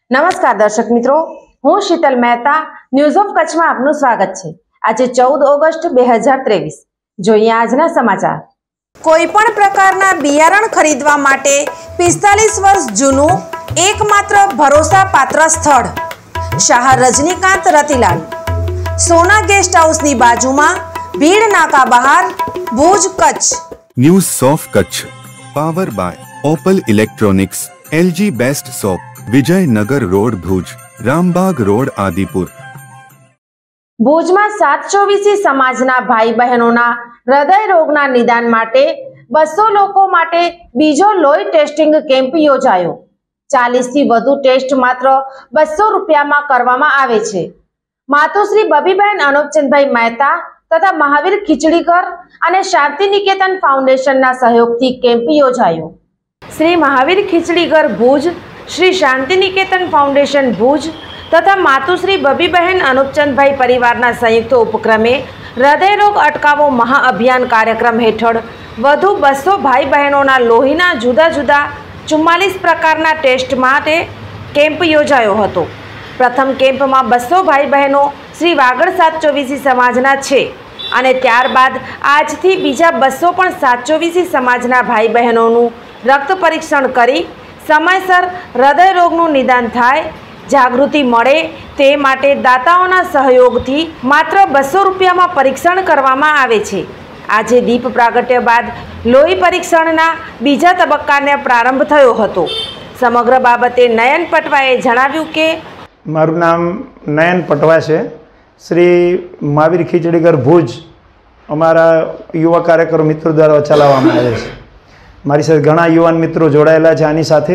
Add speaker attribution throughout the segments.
Speaker 1: નમસ્કાર દર્શક મિત્રો, હું શીતલ મહેતા ન્યૂઝ ઓફ કચ્છમાં આપનું સ્વાગત છે। આજે 14 ઓગસ્ટ 2023 જોઈએ આજના સમાચાર। કોઈ પણ પ્રકારના બિયારણ ખરીદવા માટે 45 વર્ષ જૂનું એકમાત્ર ભરોસાપાત્ર સ્થળ શાહ રજનીકાંત રતિલાલ, સોના ગેસ્ટ હાઉસની બાજુમાં, ભીડ નાકા બહાર, Bhuj, Kutch.
Speaker 2: News of Kutch power by Opal electronics, LG best shop, Vijaynagar road Bhuj, Rambag road Adipur.
Speaker 1: ભુજમાં 724 સમાજના ભાઈ બહેનોના હૃદય રોગના નિદાન માટે 200 લોકો માટે બીજો લોહી ટેસ્ટિંગ કેમ્પ યોજાયો। 40 થી વધુ ટેસ્ટ માત્ર 200 રૂપિયામાં કરવામાં આવે છે। માતુશ્રી બબીબેન અનુપચંદભાઈ મહેતા તથા મહાવીર ખીચડીઘર અને શાંતિ નિકેતન ફાઉન્ડેશનના સહયોગથી કેમ્પ યોજાયો। શ્રી મહાવીર ખીચડીઘર ભુજ, શ્રી શાંતિ નિકેતન ફાઉન્ડેશન ભુજ તથા માતુશ્રી બબીબહેન અનુપચંદભાઈ પરિવારના સંયુક્ત ઉપક્રમે હૃદયરોગ અટકાવો મહાઅભિયાન કાર્યક્રમ હેઠળ વધુ 200 ભાઈ બહેનોના લોહીના જુદા જુદા 44 પ્રકારના ટેસ્ટ માટે કેમ્પ યોજાયો હતો। પ્રથમ કેમ્પમાં 200 ભાઈ બહેનો શ્રી વાગડ 724 સમાજના છે અને ત્યારબાદ આજથી બીજા 200 પણ 724 સમાજના ભાઈ બહેનોનું રક્ત પરીક્ષણ કરી સમયસર હૃદય રોગનું નિદાન થાય, જાગૃતિ મળે તે માટે દાતાઓના સહયોગથી માત્ર 200 રૂપિયામાં પરીક્ષણ કરવામાં આવે છે। આજે દીપ પ્રાગટ્ય બાદ લોહી પરીક્ષણના બીજા તબક્કાને પ્રારંભ થયો હતો। સમગ્ર બાબતે નયન પટવાએ જણાવ્યું કે
Speaker 3: મારું નામ નયન પટવા છે। શ્રી મહાવીર ખીચડીઘર ભુજ અમારા યુવા કાર્યકરો મિત્રો દ્વારા ચલાવવામાં આવે છે। મારી સાથે ઘણા યુવાન મિત્રો જોડાયેલા છે। આની સાથે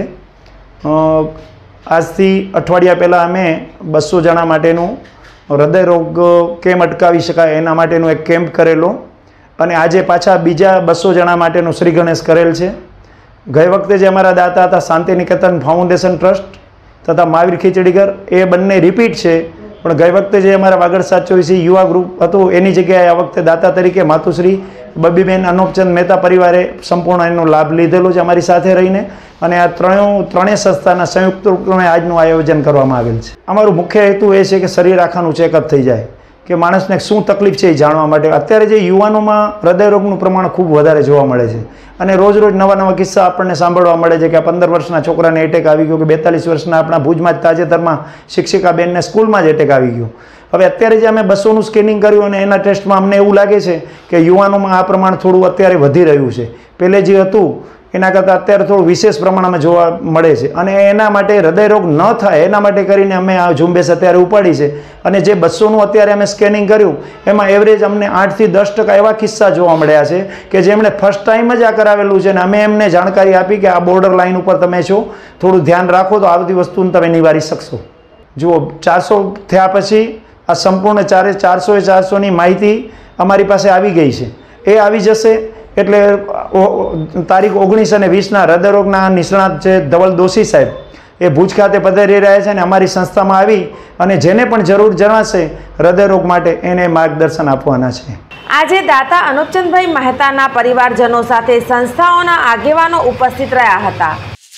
Speaker 3: આજથી અઠવાડિયા પહેલાં અમે 200 જણા માટેનું હૃદય રોગ કેમ અટકાવી શકાય એના માટેનું એક કેમ્પ કરેલો અને આજે પાછા બીજા 200 જણા માટેનું શ્રી ગણેશ કરેલ છે। ગઈ વખતે જે અમારા દાતા હતા શાંતિ નિકેતન ફાઉન્ડેશન ટ્રસ્ટ તથા મહાવીર ખીચડીઘર એ બંને રિપીટ છે, પણ ગઈ વખતે જે અમારા વાગડ 724 યુવા ગ્રુપ હતું એની જગ્યાએ આ વખતે દાતા તરીકે માતુશ્રી બબીબેન અનુપચંદ મહેતા પરિવારે સંપૂર્ણ એનો લાભ લીધેલો છે અમારી સાથે રહીને અને આ ત્રણેય સંસ્થાના સંયુક્ત રૂપે આજનું આયોજન કરવામાં આવેલ છે। અમારું મુખ્ય હેતુ એ છે કે શરીર આખાનું ચેકઅપ થઈ જાય કે માણસને શું તકલીફ છે એ જાણવા માટે। અત્યારે જે યુવાનોમાં હૃદયરોગનું પ્રમાણ ખૂબ વધારે જોવા મળે છે અને રોજ રોજ નવા નવા કિસ્સા આપણને સાંભળવા મળે છે કે આ 15 વર્ષના છોકરાને એટેક આવી ગયો, કે 42 વર્ષના આપણા ભુજમાં જ તાજેતરમાં શિક્ષિકા બેનને સ્કૂલમાં જ એટેક આવી ગયો। હવે અત્યારે જે અમે 200નું સ્કેનિંગ કર્યું અને એના ટેસ્ટમાં અમને એવું લાગે છે કે યુવાનોમાં આ પ્રમાણ થોડું અત્યારે વધી રહ્યું છે। પહેલે જે હતું એના કરતાં અત્યારે થોડું વિશેષ પ્રમાણમાં જોવા મળે છે અને એના માટે હૃદયરોગ ન થાય એના માટે કરીને અમે આ ઝુંબેશ અત્યારે ઉપાડી છે અને જે 200નું અત્યારે અમે સ્કેનિંગ કર્યું એમાં એવરેજ અમને 8 થી 10% એવા કિસ્સા જોવા મળ્યા છે કે જેમણે ફર્સ્ટ ટાઈમ જ આ કરાવેલું છે અને અમે એમને જાણકારી આપી કે આ બોર્ડર લાઇન ઉપર તમે છો, થોડું ધ્યાન રાખો તો આ બધી વસ્તુને તમે નિવારી શકશો। જુઓ 400 થયા પછી આ સંપૂર્ણ 400ની માહિતી અમારી પાસે આવી ગઈ છે। એ આવી જશે એટલે તારીખ 19 અને 20ના હૃદયરોગના નિષ્ણાત છે ધવલ દોશી સાહેબ એ ભુજ ખાતે પધારી રહ્યા છે અને અમારી સંસ્થામાં આવી અને જેને પણ જરૂર જણાશે હૃદયરોગ માટે એને માર્ગદર્શન આપવાના છે।
Speaker 1: આજે દાતા અનુપચંદભાઈ મહેતાના પરિવારજનો સાથે સંસ્થાઓના આગેવાનો ઉપસ્થિત રહ્યા હતા।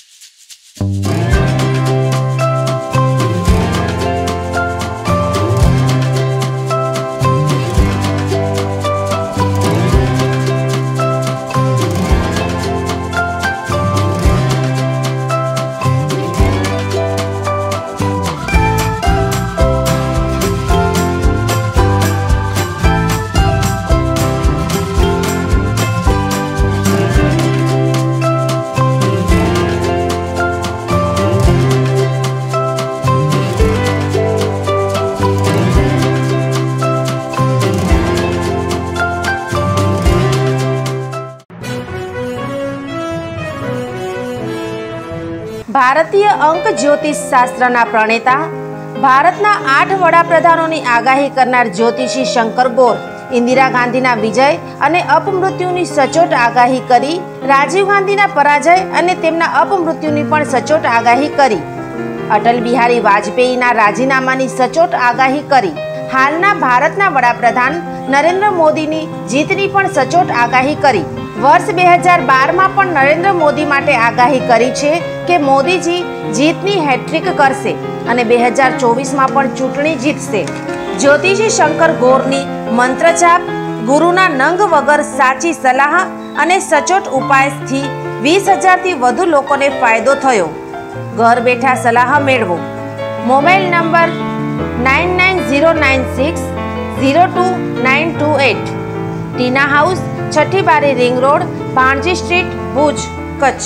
Speaker 1: ભારતીય અંક જ્યોતિષ શાસ્ત્રના પ્રણેતા, ભારતના 8 વડાપ્રધાનોની આગાહી કરનાર જ્યોતિષી શંકર ગોર ઇન્દિરા ગાંધીના વિજય અને અપમૃત્યુની સચોટ આગાહી કરી, રાજીવ ગાંધીના પરાજય અને તેમના અપમૃત્યુની પણ સચોટ આગાહી કરી, અટલ બિહારી વાજપેયીના રાજીનામાની સચોટ આગાહી કરી, હાલના ભારતના વડાપ્રધાન નરેન્દ્ર મોદીની જીતની પણ સચોટ આગાહી કરી। વર્ષ 2012 માં પણ નરેન્દ્ર મોદી માટે આગાહી કરી છે કે મોદીજી જીતની હેટ્રિક કરશે અને 2024 માં પણ ચૂંટણી જીતશે। જ્યોતિષી શંકર ગોરની મંત્રજાપ, ગુરુના નંગ વગર સાચી સલાહ અને સચોટ ઉપાયથી 20,000 થી વધુ લોકોને ફાયદો થયો। ઘર બેઠા સલાહ મેળવો। Mobile number 9909602928। ટીના house, Chhathi Bari ring road, Bhanji street, Bhuj, Kutch.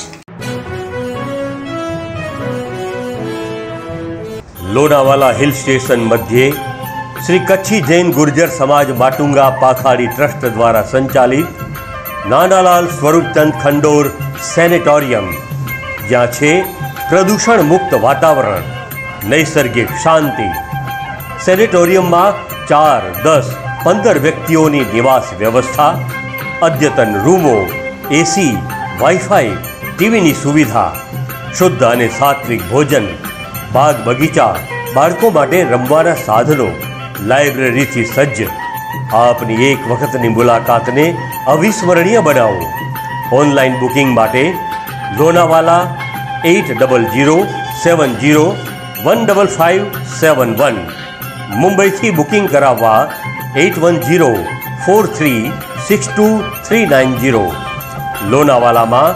Speaker 4: Lonavala hill station मध्य श्री कच्छी जैन गुर्जर समाज माटुंगा पाखाड़ी ट्रस्ट द्वारा संचालित नानालाल स्वरूपचंद खंडोर सेनेटोरियम, ज्यां छे प्रदूषण मुक्त वातावरण, नैसर्गिक शांति। सेनेटोरियम में 4, 10, 15 व्यक्तिओनी निवास व्यवस्था, अद्यतन रूमो, एसी, वाईफाई, टीवी सुविधा, शुद्ध और सात्विक भोजन, बाग बगीचा, बाळको माटे रमवाना साधनों, लाइब्रेरी थी सज्ज। आपनी एक वखतनी मुलाकात ने अविस्मरणीय बनावो। ऑनलाइन बुकिंग माटे लोनावाला 8070715571, मुंबई थी बुकिंग करावा 8104362390। लोनावाला में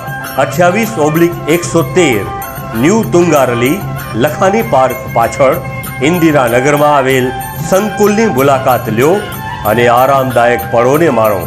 Speaker 4: 28/113 न्यू तुंगारली लखानी पार्क पाछळ इंदिरा नगर में आवेल संकुलनी मुलाकात ल्यो अने आरामदायक पळोने माणो।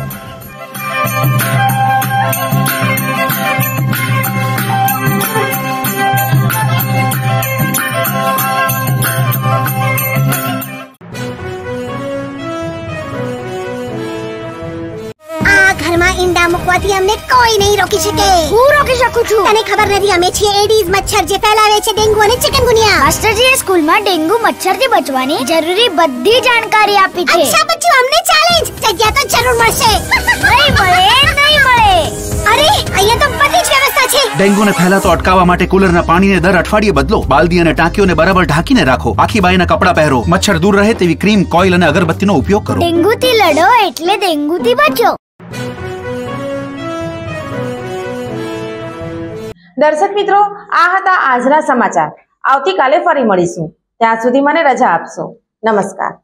Speaker 5: ઈંડા મૂકવાથી અમને કોઈ નહીં રોકી શકે। હું રોકી શકું છું। તને ખબર નથી અમે છે એડીઝ મચ્છર જે ફેલાવે છે ડેન્ગુ અને ચિકનગુનિયા। માસ્ટરજીએ સ્કૂલમાં ડેન્ગુ મચ્છરથી બચવાની જરૂરી બધી જાણકારી આપી છે। અચ્છા બચ્ચું અમને ચેલેન્જ જગ્યા તો જરૂર મળશે। નહીં મળે। અરે અહીંયા તો બધી જ વ્યવસ્થા છે।
Speaker 6: ડેન્ગુને ફેલાતો અટકાવવા માટે કુલરના પાણીને દર અઠવાડિયે બદલો। બાલદી અને ટાંકીઓને બરાબર ઢાંકીને રાખો। આખી બાઈના કપડાં પહેરો। મચ્છર દૂર રહે તેવી ક્રીમ, કોઇલ અને અગરબત્તીનો ઉપયોગ કરો।
Speaker 5: ડેન્ગુથી લડો એટલે ડેન્ગુથી બચો।
Speaker 1: દર્શક મિત્રો, આ હતા આજના સમાચાર। આવતીકાલે ફરી મળીશું। ત્યાં સુધી મને રજા આપશો। નમસ્કાર।